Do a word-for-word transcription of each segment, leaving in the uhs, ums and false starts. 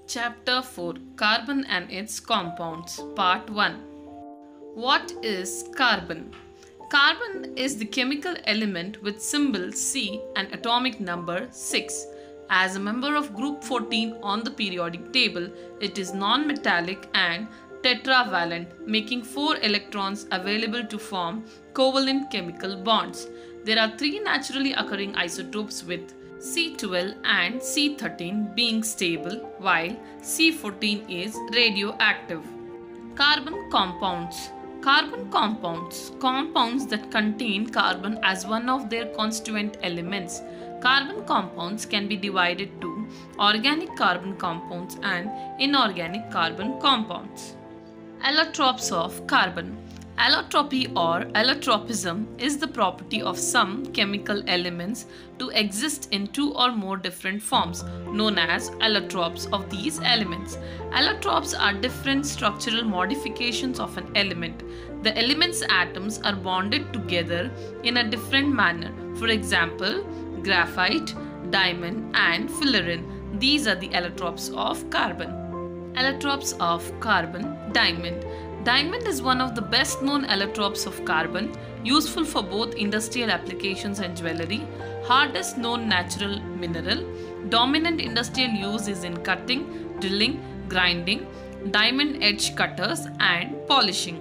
Chapter four Carbon and its Compounds Part one. What is carbon? Carbon is the chemical element with symbol C and atomic number six. As a member of group fourteen on the periodic table, it is non-metallic and tetravalent, making four electrons available to form covalent chemical bonds. There are three naturally occurring isotopes with C twelve and C thirteen being stable while C fourteen is radioactive. Carbon compounds. Carbon compounds. Compounds that contain carbon as one of their constituent elements. Carbon compounds can be divided to organic carbon compounds and inorganic carbon compounds. Allotropes of carbon. Allotropy or allotropism is the property of some chemical elements to exist in two or more different forms, known as allotropes of these elements. Allotropes are different structural modifications of an element. The element's atoms are bonded together in a different manner. For example, graphite, diamond, and fullerene. These are the allotropes of carbon. Allotropes of carbon. Diamond. Diamond is one of the best known allotropes of carbon, useful for both industrial applications and jewelry. Hardest known natural mineral. Dominant industrial use is in cutting, drilling, grinding, diamond edge cutters, and polishing.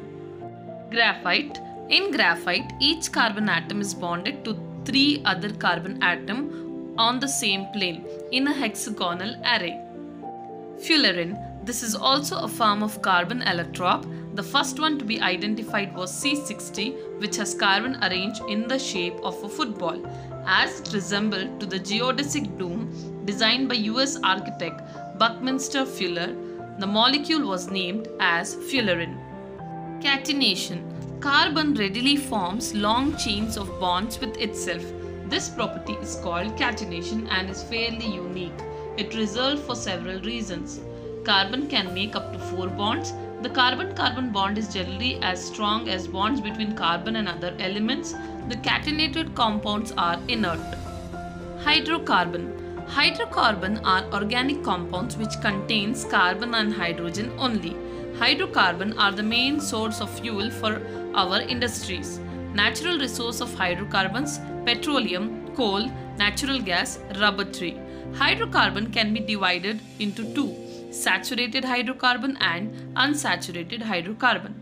Graphite. In graphite, each carbon atom is bonded to three other carbon atoms on the same plane in a hexagonal array. Fullerene. This is also a form of carbon allotrope. The first one to be identified was C sixty, which has carbon arranged in the shape of a football, as it resembled to the geodesic dome designed by U S architect Buckminster Fuller. The molecule was named as fullerene. Catenation. Carbon readily forms long chains of bonds with itself. This property is called catenation and is fairly unique. It results for several reasons. Carbon can make up to four bonds. The carbon-carbon bond is generally as strong as bonds between carbon and other elements. The catenated compounds are inert. Hydrocarbon. Hydrocarbon are organic compounds which contains carbon and hydrogen only. Hydrocarbon are the main source of fuel for our industries. Natural resource of hydrocarbons: petroleum, coal, natural gas, rubber tree. Hydrocarbon can be divided into two: saturated hydrocarbon and unsaturated hydrocarbon.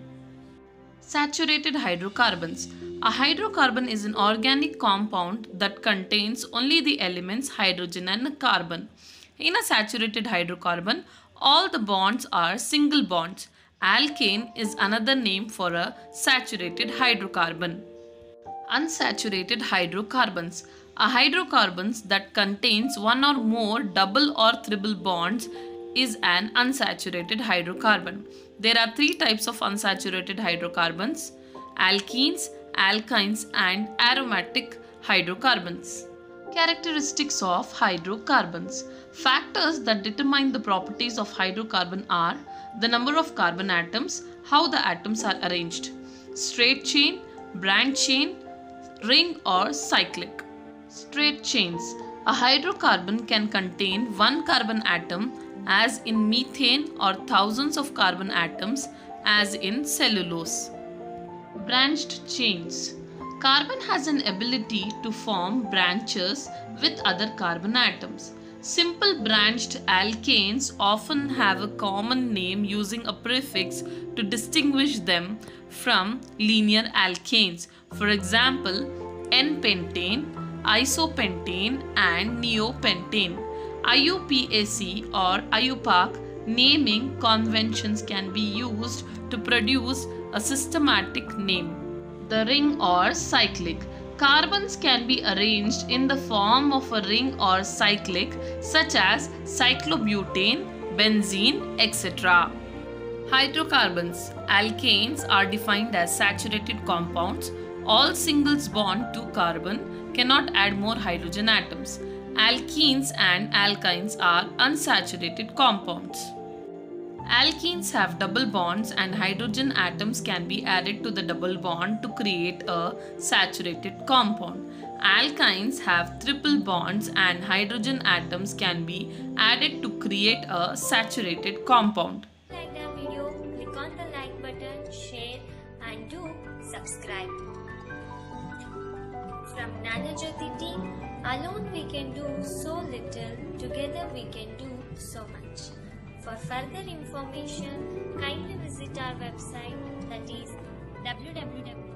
Saturated hydrocarbons. A hydrocarbon is an organic compound that contains only the elements hydrogen and carbon. In a saturated hydrocarbon, all the bonds are single bonds. Alkane is another name for a saturated hydrocarbon. Unsaturated hydrocarbons. A hydrocarbons that contains one or more double or triple bonds is an unsaturated hydrocarbon. There are three types of unsaturated hydrocarbons: alkenes, alkynes, and aromatic hydrocarbons. Characteristics of hydrocarbons. Factors that determine the properties of hydrocarbon are the number of carbon atoms, how the atoms are arranged, straight chain, branch chain, ring, or cyclic. Straight chains. A hydrocarbon can contain one carbon atom, as in methane, or thousands of carbon atoms, as in cellulose. Branched chains. Carbon has an ability to form branches with other carbon atoms. Simple branched alkanes often have a common name using a prefix to distinguish them from linear alkanes. For example, N-pentane, isopentane, and neopentane. I U P A C or I U P A C naming conventions can be used to produce a systematic name. The ring or cyclic. Carbons can be arranged in the form of a ring or cyclic, such as cyclobutane, benzene, et cetera. Hydrocarbons. Alkanes are defined as saturated compounds. All singles bond to carbon cannot add more hydrogen atoms. Alkenes and alkynes are unsaturated compounds. Alkenes have double bonds and hydrogen atoms can be added to the double bond to create a saturated compound. Alkynes have triple bonds and hydrogen atoms can be added to create a saturated compound. Like the video, click on the like button, share and do subscribe. From Nanojyoti team, alone we can do so little, together we can do so much. For further information, kindly visit our website, that is w w w